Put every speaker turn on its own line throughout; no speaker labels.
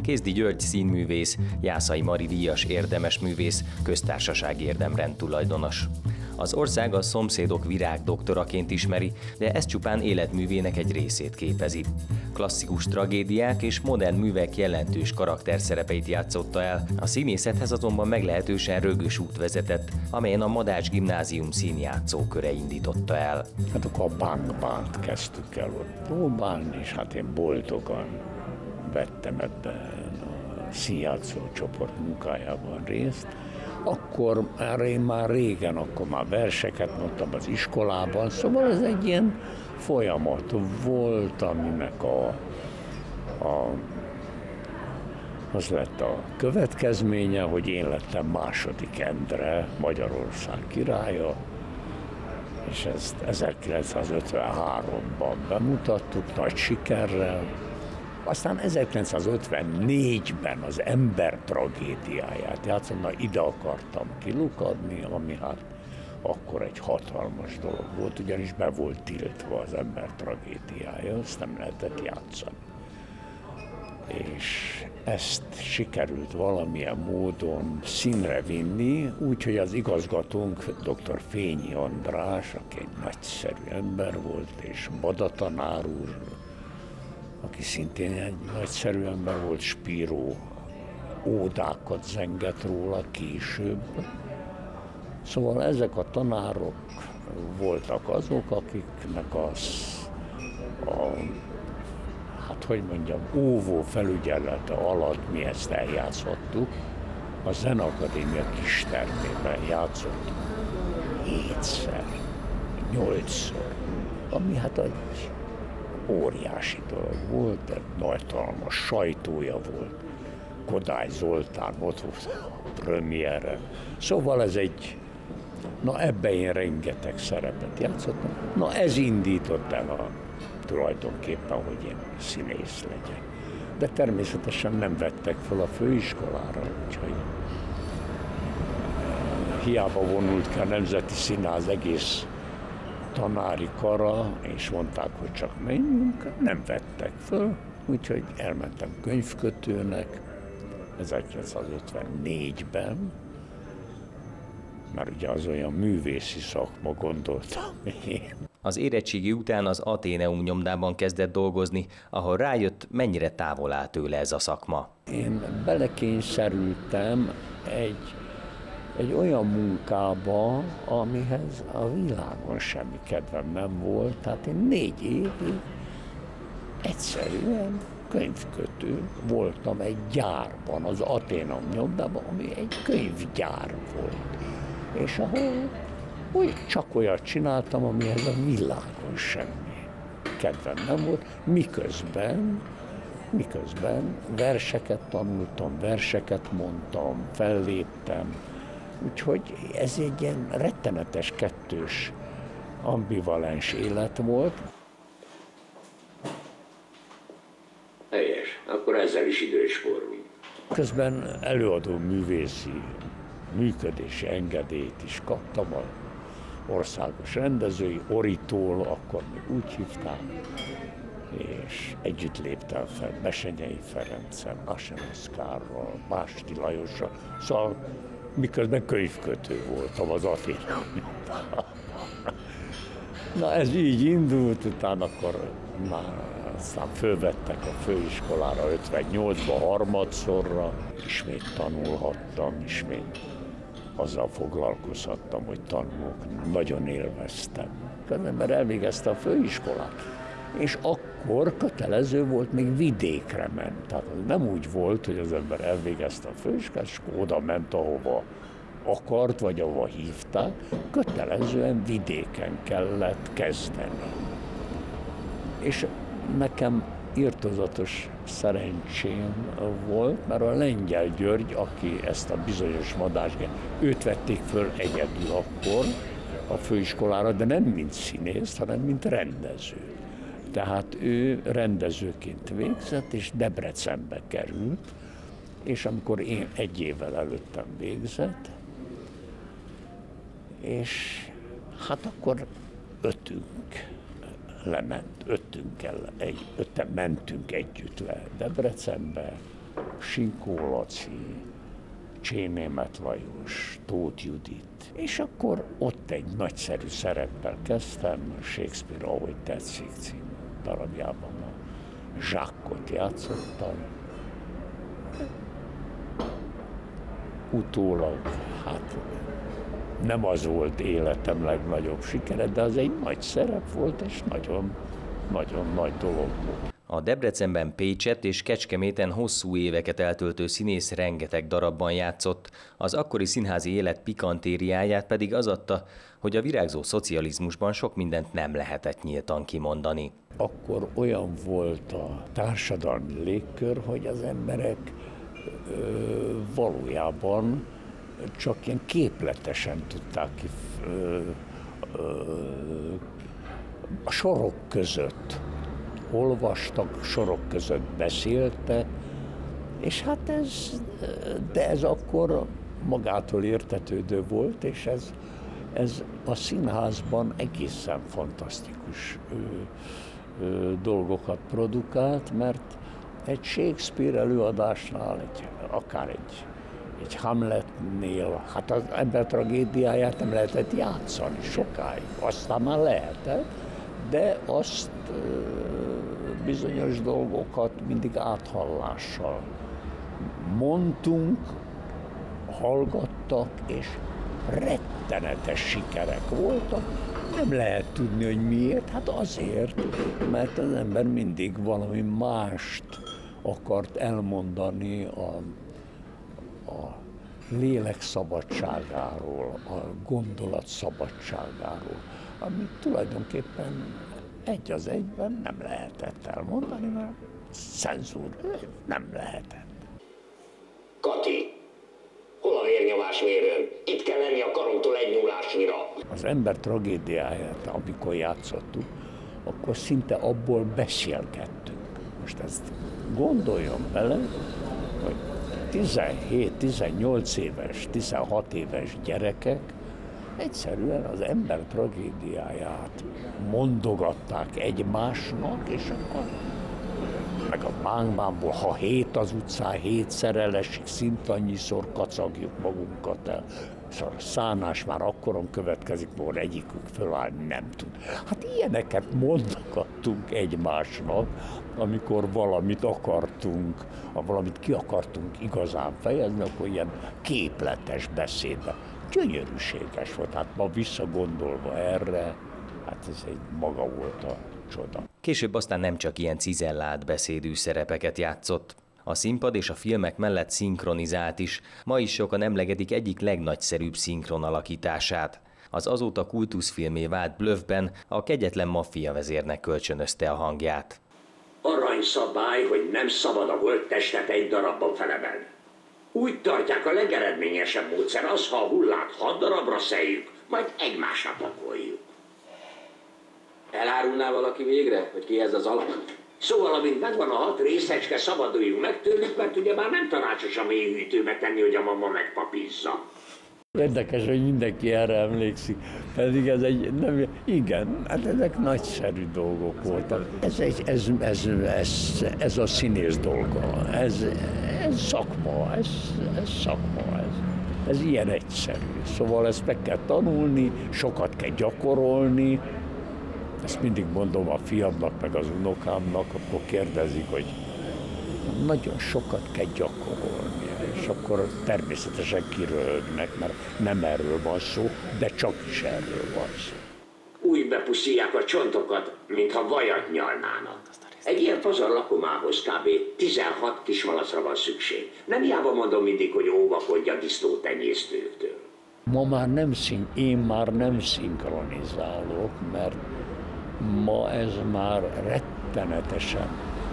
Kézdi György színművész, Jászai Mari díjas érdemes művész, köztársasági érdemrend tulajdonos. Az ország a Szomszédok virágdoktoraként ismeri, de ez csupán életművének egy részét képezi. Klasszikus tragédiák és modern művek jelentős karakterszerepeit játszotta el, a színészethez azonban meglehetősen rögös út vezetett, amelyen a Madács Gimnázium színjátszóköre indította el.
Hát akkor a Bánt kezdtük el ott próbálni, és hát én boldogan vettem ebben a színjátszó csoport munkájában részt. Akkor én már régen, akkor már verseket mondtam az iskolában, szóval ez egy ilyen folyamat volt, aminek az lett a következménye, hogy én lettem második Endre, Magyarország királya, és ezt 1953-ban bemutattuk nagy sikerrel. Aztán 1954-ben az Ember tragédiáját játszom, ide akartam kilukadni, ami hát akkor egy hatalmas dolog volt, ugyanis be volt tiltva az Ember tragédiája, azt nem lehetett játszani. És ezt sikerült valamilyen módon színre vinni, úgyhogy az igazgatónk, dr. Fényi András, aki egy nagyszerű ember volt, és Bada tanár úr, aki szintén egy nagyszerű ember volt, Spiró ódákat zengett róla később. Szóval ezek a tanárok voltak azok, akiknek óvó felügyelete alatt mi ezt eljátszottuk. A Zeneakadémia kistermében játszottuk 7-szer, 8-szor, ami hát egy óriási dolog volt, egy nagytalmas sajtója volt. Kodály Zoltán ott volt a premierre. Szóval ez ebben én rengeteg szerepet játszottam. Ez indított el tulajdonképpen, hogy én színész legyek. De természetesen nem vettek fel a főiskolára, úgyhogy hiába vonult ki a Nemzeti Színház egész tanári kara, és mondták, hogy csak menjünk, nem vettek föl, úgyhogy elmentem könyvkötőnek 1954-ben, mert ugye az olyan művészi szakma, gondoltam én.
Az érettségi után az Atheneum nyomdában kezdett dolgozni, ahol rájött, mennyire távol áll tőle ez a szakma.
Én belekényszerültem egy olyan munkába, amihez a világon semmi kedvem nem volt. Tehát én 4 évig egyszerűen könyvkötő voltam egy gyárban, az Atheneum nyomdában, ami egy könyvgyár volt. És ahol csak olyat csináltam, amihez a világon semmi kedvem nem volt, miközben verseket tanultam, verseket mondtam, felléptem. Úgyhogy ez egy ilyen rettenetes, kettős, ambivalens élet volt.
Helyes, akkor ezzel is időspórolunk.
Közben előadó művészi működési engedélyt is kaptam az országos rendezői, Oritól, akkor még úgy hívták, és együtt léptem fel Besenyei Ferenccel, Nasem Oszkárral, Básti Lajossal, szóval miközben könyvkötő voltam az Atheneum. Na ez így indult, utána akkor aztán fölvettek a főiskolára 58-ba harmadszorra, ismét tanulhattam, ismét azzal foglalkozhattam, hogy tanulok, nagyon élveztem. Az ember elvégezte a főiskolát, és akkor kötelező volt még vidékre ment. Tehát nem úgy volt, hogy az ember elvégezte a főiskolát, és oda ment, ahova akart, vagy ahova hívták, kötelezően vidéken kellett kezdeni. És nekem irtózatos szerencsém volt, mert a Lengyel György, aki ezt a bizonyos Madásgát, őt vették föl egyedül akkor a főiskolára, de nem mint színész, hanem mint rendező. Tehát ő rendezőként végzett, és Debrecenbe került, és amikor én 1 évvel előttem végzett, és hát akkor 5-en mentünk együtt le Debrecenbe, Sinkó Laci, Csénémet Lajos, Tóth Judit. És akkor ott egy nagyszerű szereppel kezdtem, Shakespeare Ahogy tetszik című darabjában a Zsákkot játszottam. Utólag, hát nem az volt életem legnagyobb sikere, de az egy nagy szerep volt, és nagyon, nagyon nagy dolog volt.
A Debrecenben, Pécsett és Kecskeméten hosszú éveket eltöltő színész rengeteg darabban játszott, az akkori színházi élet pikantériáját pedig az adta, hogy a virágzó szocializmusban sok mindent nem lehetett nyíltan kimondani.
Akkor olyan volt a társadalmi légkör, hogy az emberek valójában csak ilyen képletesen tudták ki a sorok között olvastak, sorok között beszéltek, és hát ez akkor magától értetődő volt, és ez a színházban egészen fantasztikus dolgokat produkált, mert egy Shakespeare előadásnál, akár egy Hamletnél, hát az ember tragédiáját nem lehetett játszani sokáig, aztán már lehetett, de azt bizonyos dolgokat mindig áthallással mondtunk, hallgattak, és rettenetes sikerek voltak. Nem lehet tudni, hogy miért, hát azért, mert az ember mindig valami mást akart elmondani a lélek szabadságáról, a gondolat szabadságáról, amit tulajdonképpen egy az egyben nem lehetett elmondani, mert cenzúra nem lehetett.
Kati, hol a vérnyomásmérőm? Itt kell lenni a karomtól egy nyúlásnyira.
Az ember tragédiáját, amikor játszottuk, akkor szinte abból beszélgettünk. Most ezt gondoljon bele, hogy 17-18 éves, 16 éves gyerekek egyszerűen az ember tragédiáját mondogatták egymásnak, és akkor meg a bánkbámból, ha 7 az utcán, 7-szer elesik, szint annyiszor kacagjuk magunkat el. Szóval a szánás már akkoron következik, mert egyikük fölállni nem tud. Hát ilyeneket mondogattunk egymásnak, amikor valamit akartunk, ha valamit ki akartunk igazán fejezni, akkor ilyen képletes beszédben. Gyönyörűséges volt, hát ma visszagondolva erre, hát ez egy maga volt a csoda.
Később aztán nem csak ilyen cizellált beszédű szerepeket játszott. A színpad és a filmek mellett szinkronizált is, ma is sokan emlegetik egyik legnagyszerűbb szinkron alakítását. Az azóta kultuszfilmé vált Bluffben a kegyetlen maffia vezérnek kölcsönözte a hangját.
Aranyszabály, hogy nem szabad a holttestet egy darabban felemelni. Úgy tartják, a legeredményesebb módszer az, ha a hullát 6 darabra szeljük, majd egymásra pakoljuk.
Elárulná valaki végre, hogy ki ez az alak?
Szóval, amint megvan a 6 részecske, szabaduljunk meg tőlük, mert ugye már nem tanácsos a mélyhűtőbe tenni, hogy a mama megpapízza.
Érdekes, hogy mindenki erre emlékszik, pedig ez egy, nem, igen, hát ezek nagyszerű dolgok voltak. Ez a színész dolga, ez szakma, ez szakma, ez ilyen egyszerű. Szóval ezt meg kell tanulni, sokat kell gyakorolni. Ezt mindig mondom a fiamnak, meg az unokámnak, akkor kérdezik, hogy nagyon sokat kell gyakorolni, és akkor természetesen kiröhögnek, mert nem erről van szó, de csak is erről van szó.
Úgy bepuszíják a csontokat, mintha vajat nyalnának. Egy ilyen pazar lakomához kb. 16 kismalacra van szükség. Nem hiába mondom mindig, hogy óvakodj a disznótenyésztőktől.
Én már nem szinkronizálok, mert ma ez már rettenetesen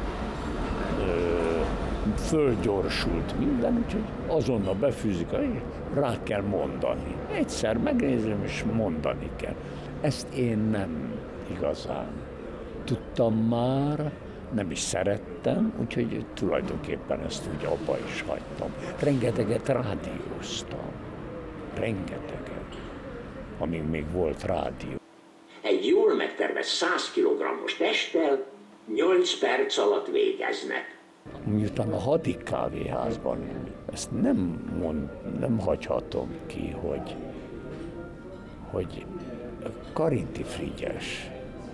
fölgyorsult minden, úgyhogy azonnal befűzik, rá kell mondani. Egyszer megnézem, és mondani kell. Ezt én nem igazán tudtam már, nem is szerettem, úgyhogy tulajdonképpen ezt úgy abba is hagytam. Rengeteget rádióztam. Rengeteget. Amíg még volt rádió.
Egy jól megtervett 100 kg-os testtel 8 perc alatt végeznek.
Miután a Hadik kávéházban, ezt nem hagyhatom ki, hogy Karinti Frigyes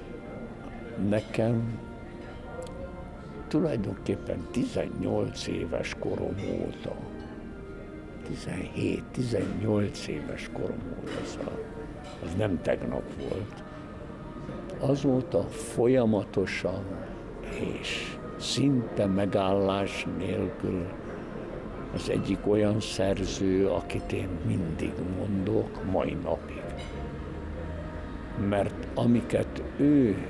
nekem tulajdonképpen 18 éves korom óta, 17-18 éves korom óta, az nem tegnap volt, azóta folyamatosan és szinte megállás nélkül az egyik olyan szerző, akit én mindig mondok, mai napig. Mert amiket ő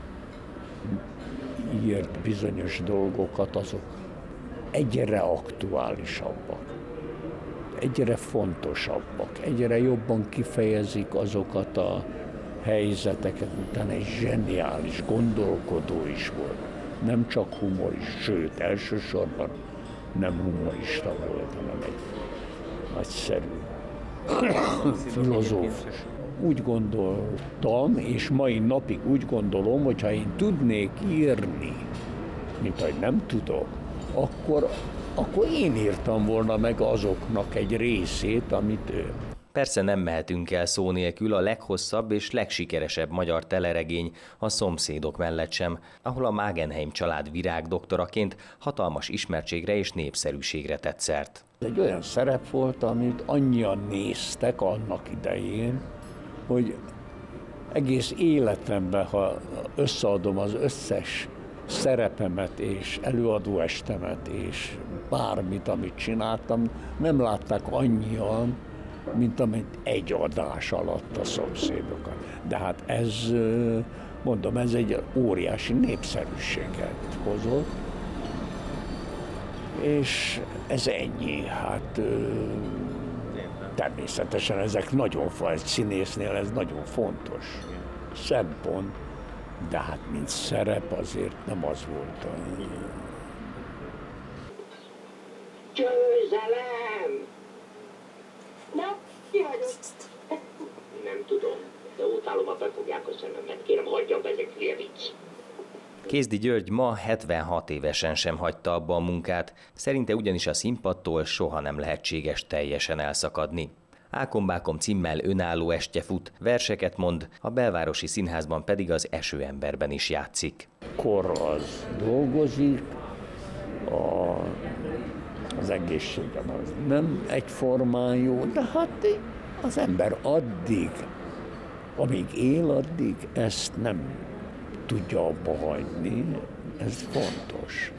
írt bizonyos dolgokat, azok egyre aktuálisabbak, egyre fontosabbak, egyre jobban kifejezik azokat a helyzeteket, utána egy zseniális gondolkodó is volt. Nem csak humorista, sőt, elsősorban nem humorista volt, hanem egy nagyszerű filozófus. Úgy gondoltam, és mai napig úgy gondolom, hogy ha én tudnék írni, mint ahogy nem tudok, akkor én írtam volna meg azoknak egy részét, amit ő.
Persze nem mehetünk el szó nélkül a leghosszabb és legsikeresebb magyar teleregény, a Szomszédok mellett sem, ahol a Magenheim család virágdoktoraként hatalmas ismertségre és népszerűségre tett szert.
Ez egy olyan szerep volt, amit annyian néztek annak idején, hogy egész életemben, ha összeadom az összes szerepemet és előadóestemet és bármit, amit csináltam, nem látták annyian, mint amit egy adás alatt a Szomszédokat. De hát ez, mondom, ez egy óriási népszerűséget hozott, és ez ennyi. Hát természetesen ezek nagyon fontos, színésznél ez nagyon fontos szempont, de hát mint szerep azért nem az volt.
Győzelem!
Na, ki vagyok?
Nem tudom, de utálom, ha befogják a szememet. Kérem, hagyjam be, ezek hülye vicc.
Kézdi György ma 76 évesen sem hagyta abba a munkát, szerinte ugyanis a színpadtól soha nem lehetséges teljesen elszakadni. Ákombákom címmel önálló estje fut, verseket mond, a Belvárosi Színházban pedig az Esőemberben is játszik.
Kor az dolgozik, az egészségem az nem egyformán jó, de hát az ember addig, amíg él, addig ezt nem tudja abba hagyni, ez fontos.